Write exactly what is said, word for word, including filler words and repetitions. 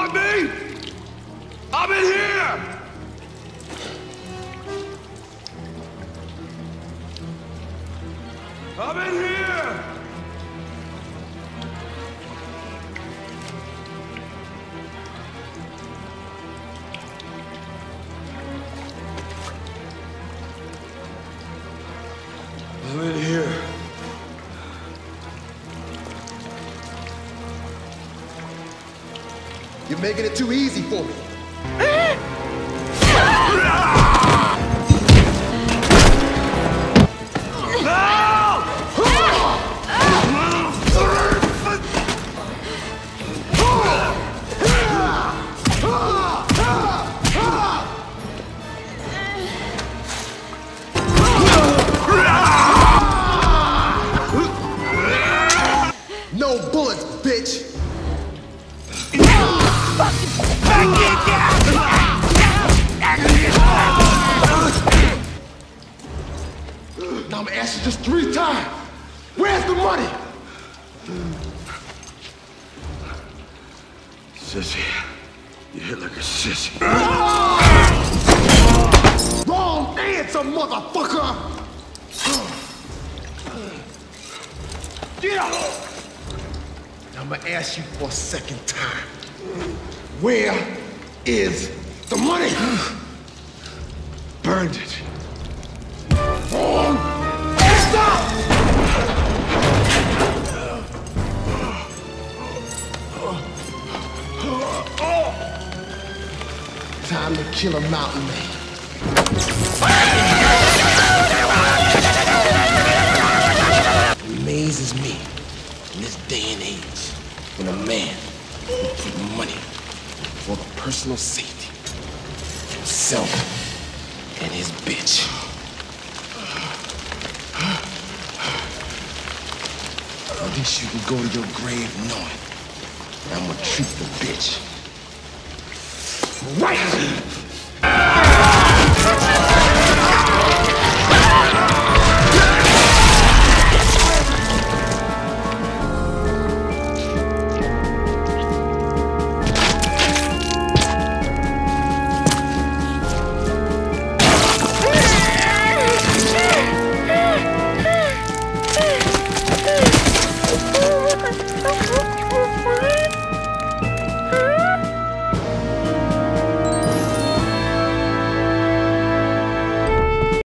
want me? I'm in here! I'm in here! I'm in here. You're making it too easy for me. No bullets, bitch! Now I'm asking you just three times. Where's the money? Sissy. You hit like a sissy. Wrong answer, motherfucker! Get up! Now I'm gonna ask you for a second time. Where is the money? Burned it. Wrong! Stop! Time to kill a mountain man. It amazes me in this day and age when a man will put money for the personal safety of himself and his bitch. At least you can go to your grave knowing that I'm gonna treat the bitch right.